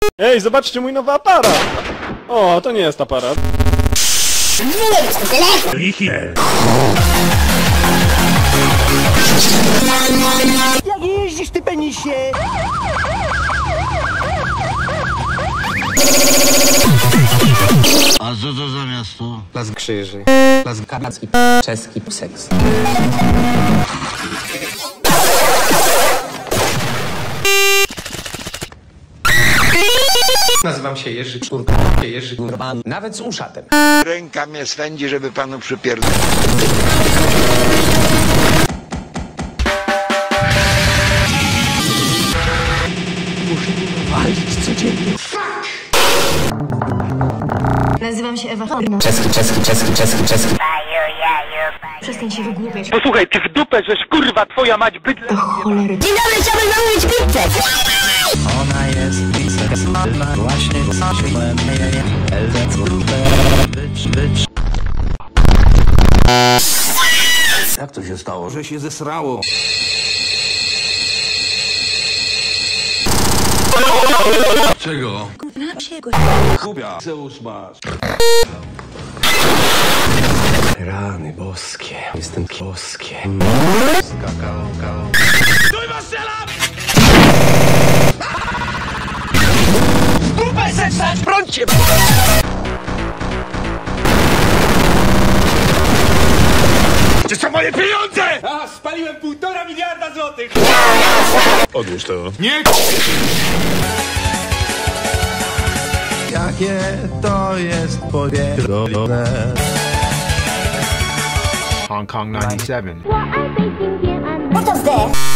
Ej, zobaczcie mój nowy aparat! O, to nie jest aparat. Jak jeździsz, ty penisie? A co to za miasto? Las Krzyży. Las Karnacki. Czeski seks. Nazywam się Jerzy Czurka. Jerzy Urban. Nawet z uszatem. Ręka mnie swędzi, żeby panu przypierdolić. Muszę walić codziennie. Nazywam się Ewa. Czeski. Przestań się wygłupiać. Posłuchaj, ty w dupę, żeś kurwa twoja mać bydle. Do cholery. Dzień dobry, chciałbym zamówić pizzę! Ona jest właśnie bycz. Jak to się stało, że się zesrało? Czego? Kubia. Zeus masz. Rany boskie. Jestem boskie. Kakao. Stój, strzelam! Dupę sesać, prącie! Gdzie są moje pieniądze? A, spaliłem 1,5 miliarda złotych! Odłóż to. Nie! Jakie to jest powiedzone? Hong Kong 97. What does this?